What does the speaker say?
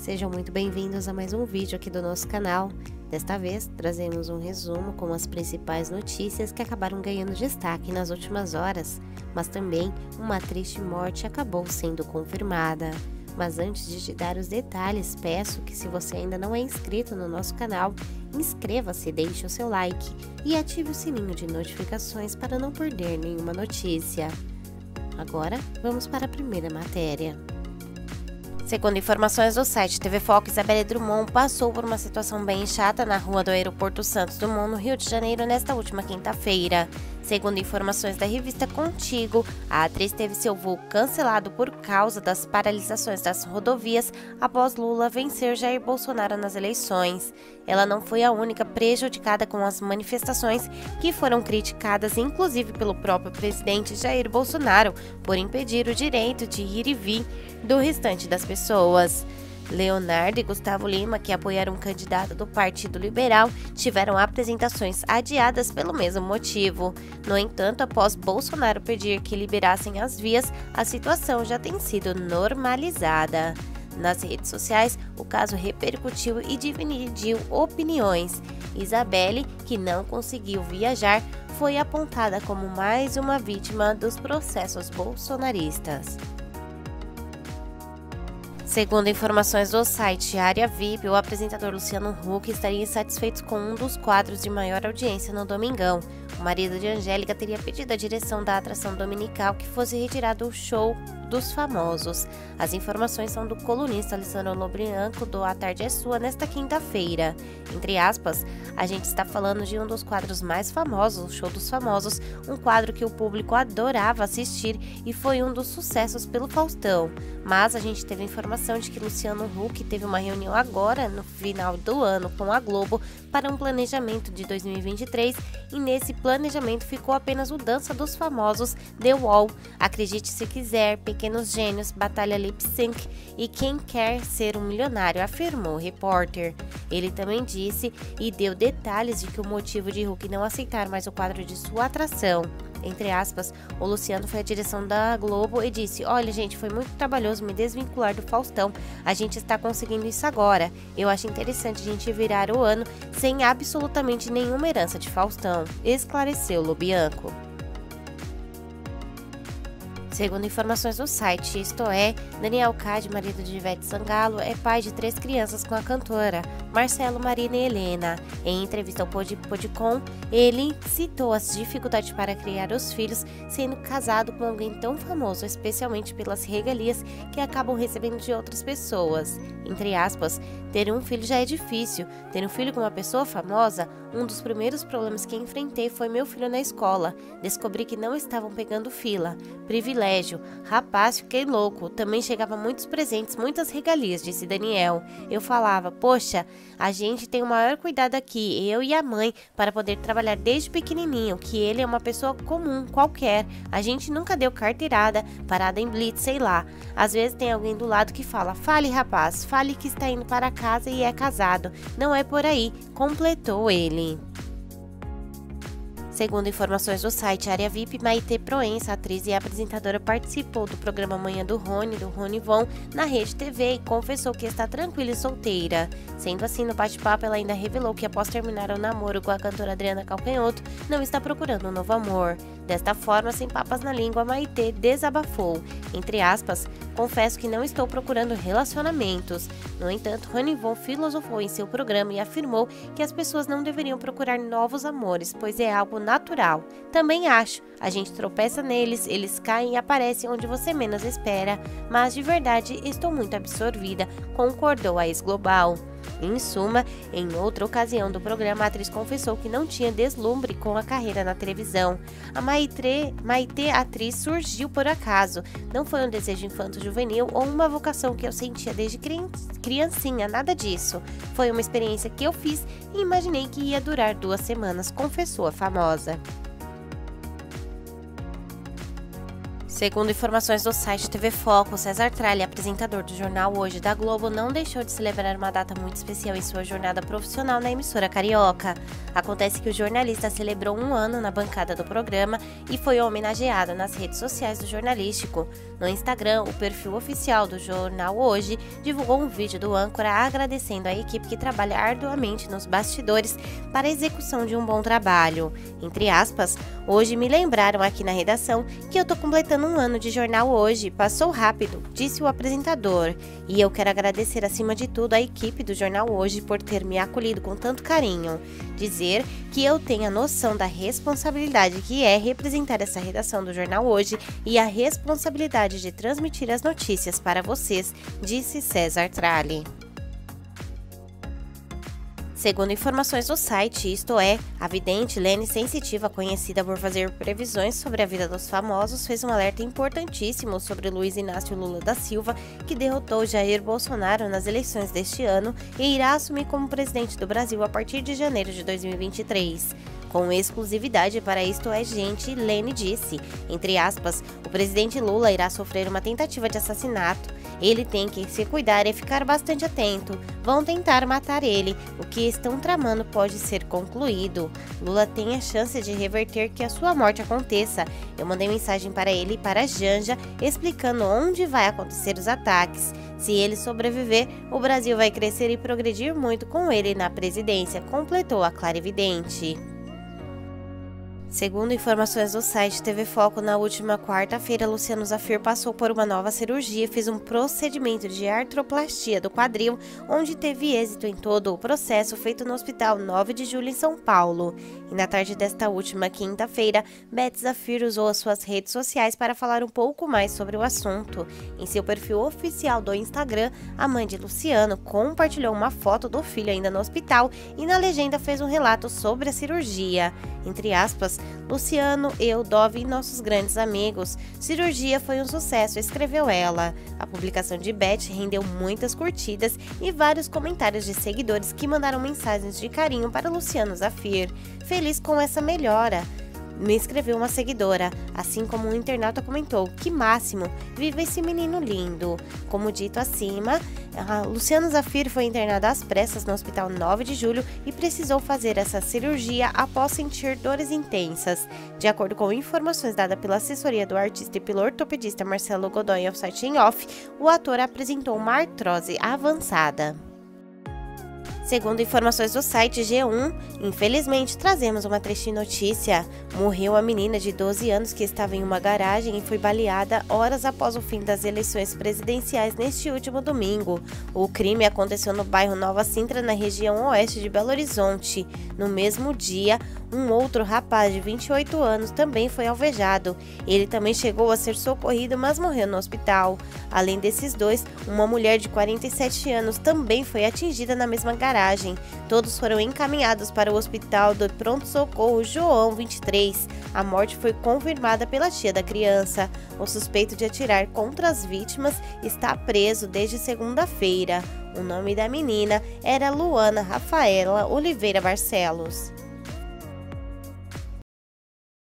Sejam muito bem-vindos a mais um vídeo aqui do nosso canal. Desta vez, trazemos um resumo com as principais notícias que acabaram ganhando destaque nas últimas horas, mas também uma triste morte acabou sendo confirmada. Mas antes de te dar os detalhes, peço que se você ainda não é inscrito no nosso canal, inscreva-se, deixe o seu like e ative o sininho de notificações para não perder nenhuma notícia. Agora, vamos para a primeira matéria. Segundo informações do site TV Foco, Isabelle Drummond passou por uma situação bem chata na rua do Aeroporto Santos Dumont, no Rio de Janeiro, nesta última quinta-feira. Segundo informações da revista Contigo, a atriz teve seu voo cancelado por causa das paralisações das rodovias após Lula vencer Jair Bolsonaro nas eleições. Ela não foi a única prejudicada com as manifestações, que foram criticadas inclusive pelo próprio presidente Jair Bolsonaro por impedir o direito de ir e vir do restante das pessoas. Leonardo e Gustavo Lima, que apoiaram um candidato do Partido Liberal, tiveram apresentações adiadas pelo mesmo motivo. No entanto, após Bolsonaro pedir que liberassem as vias, a situação já tem sido normalizada. Nas redes sociais, o caso repercutiu e dividiu opiniões. Isabelle, que não conseguiu viajar, foi apontada como mais uma vítima dos processos bolsonaristas. Segundo informações do site Área VIP, o apresentador Luciano Huck estaria insatisfeito com um dos quadros de maior audiência no Domingão. O marido de Angélica teria pedido à direção da atração dominical que fosse retirado o show dos famosos. As informações são do colunista Alessandro Lobrianco do A Tarde é Sua nesta quinta-feira. Entre aspas, a gente está falando de um dos quadros mais famosos, o Show dos Famosos, um quadro que o público adorava assistir e foi um dos sucessos pelo Faustão. Mas a gente teve informação de que Luciano Huck teve uma reunião agora no final do ano com a Globo para um planejamento de 2023 e nesse planejamento ficou apenas o Dança dos Famosos, The Wall, Acredite Se Quiser, Pequenos Gênios, Batalha Lip Sync e Quem Quer Ser um Milionário, afirmou o repórter. Ele também disse e deu detalhes de que o motivo de Huck não aceitar mais o quadro de sua atração. Entre aspas, o Luciano foi à direção da Globo e disse: olha gente, foi muito trabalhoso me desvincular do Faustão, a gente está conseguindo isso agora, eu acho interessante a gente virar o ano sem absolutamente nenhuma herança de Faustão, esclareceu Lobianco. Segundo informações do site Isto É, Daniel Cade, marido de Ivete Sangalo, é pai de 3 crianças com a cantora Marcelo, Marina e Helena. Em entrevista ao Podicom, ele citou as dificuldades para criar os filhos sendo casado com alguém tão famoso, especialmente pelas regalias que acabam recebendo de outras pessoas. Entre aspas, ter um filho já é difícil. Ter um filho com uma pessoa famosa, um dos primeiros problemas que enfrentei foi meu filho na escola. Descobri que não estavam pegando fila. Privilégio. Rapaz, fiquei louco. Também chegava muitos presentes, muitas regalias, disse Daniel. Eu falava, poxa, a gente tem o maior cuidado aqui, eu e a mãe, para poder trabalhar desde pequenininho, que ele é uma pessoa comum, qualquer. A gente nunca deu carteirada, parada em blitz, sei lá. Às vezes tem alguém do lado que fala, fale rapaz, fale que está indo para casa e é casado. Não é por aí, completou ele. Segundo informações do site Área VIP, Maitê Proença, atriz e apresentadora, participou do programa Manhã do Rony Von, na Rede TV e confessou que está tranquila e solteira. Sendo assim, no bate-papo, ela ainda revelou que após terminar o namoro com a cantora Adriana Calcanhoto, não está procurando um novo amor. Desta forma, sem papas na língua, Maitê desabafou. Entre aspas, confesso que não estou procurando relacionamentos. No entanto, Rony Von filosofou em seu programa e afirmou que as pessoas não deveriam procurar novos amores, pois é algo natural. Também acho, a gente tropeça neles, eles caem e aparecem onde você menos espera, mas de verdade estou muito absorvida, concordou a ex-global. Em suma, em outra ocasião do programa, a atriz confessou que não tinha deslumbre com a carreira na televisão. A Maitê, atriz, surgiu por acaso. Não foi um desejo infanto-juvenil ou uma vocação que eu sentia desde criancinha, nada disso. Foi uma experiência que eu fiz e imaginei que ia durar 2 semanas, confessou a famosa. Segundo informações do site TV Foco, César Tralli, apresentador do Jornal Hoje da Globo, não deixou de celebrar uma data muito especial em sua jornada profissional na emissora carioca. Acontece que o jornalista celebrou 1 ano na bancada do programa e foi homenageado nas redes sociais do jornalístico. No Instagram, o perfil oficial do Jornal Hoje divulgou um vídeo do âncora agradecendo a equipe que trabalha arduamente nos bastidores para a execução de um bom trabalho. Entre aspas, hoje me lembraram aqui na redação que eu tô completando 1 ano de jornal hoje, passou rápido, disse o apresentador. E eu quero agradecer acima de tudo a equipe do Jornal Hoje por ter me acolhido com tanto carinho. Dizer que eu tenho a noção da responsabilidade que é representar essa redação do Jornal Hoje e a responsabilidade de transmitir as notícias para vocês, disse César Tralli. Segundo informações do site Isto É, a vidente Lene Sensitiva, conhecida por fazer previsões sobre a vida dos famosos, fez um alerta importantíssimo sobre Luiz Inácio Lula da Silva, que derrotou Jair Bolsonaro nas eleições deste ano e irá assumir como presidente do Brasil a partir de janeiro de 2023. Com exclusividade para Isto É Gente, Lene disse, entre aspas, o presidente Lula irá sofrer uma tentativa de assassinato. Ele tem que se cuidar e ficar bastante atento. Vão tentar matar ele. O que estão tramando pode ser concluído. Lula tem a chance de reverter que a sua morte aconteça. Eu mandei mensagem para ele e para a Janja explicando onde vai acontecer os ataques. Se ele sobreviver, o Brasil vai crescer e progredir muito com ele na presidência, completou a clarividente. Segundo informações do site TV Foco, na última quarta-feira, Luciano Zafir passou por uma nova cirurgia e fez um procedimento de artroplastia do quadril, onde teve êxito em todo o processo feito no Hospital 9 de Julho em São Paulo. E na tarde desta última quinta-feira, Beth Zafir usou as suas redes sociais para falar um pouco mais sobre o assunto. Em seu perfil oficial do Instagram, a mãe de Luciano compartilhou uma foto do filho ainda no hospital e na legenda fez um relato sobre a cirurgia. Entre aspas, Luciano, eu, Dove e nossos grandes amigos. Cirurgia foi um sucesso, escreveu ela. A publicação de Beth rendeu muitas curtidas e vários comentários de seguidores que mandaram mensagens de carinho para Luciano Zafir. Feliz com essa melhora, me escreveu uma seguidora, assim como um internauta comentou, que máximo, viva esse menino lindo. Como dito acima, Luciano Zafir foi internado às pressas no Hospital 9 de Julho e precisou fazer essa cirurgia após sentir dores intensas. De acordo com informações dadas pela assessoria do artista e pelo ortopedista Marcelo Godoy ao site Em Off, o ator apresentou uma artrose avançada. Segundo informações do site G1, infelizmente trazemos uma triste notícia. Morreu a menina de 12 anos que estava em uma garagem e foi baleada horas após o fim das eleições presidenciais neste último domingo. O crime aconteceu no bairro Nova Sintra, na região oeste de Belo Horizonte. No mesmo dia, um outro rapaz de 28 anos também foi alvejado. Ele também chegou a ser socorrido, mas morreu no hospital. Além desses dois, uma mulher de 47 anos também foi atingida na mesma garagem. Todos foram encaminhados para o hospital do pronto-socorro João 23. A morte foi confirmada pela tia da criança. O suspeito de atirar contra as vítimas está preso desde segunda-feira. O nome da menina era Luana Rafaela Oliveira Barcelos.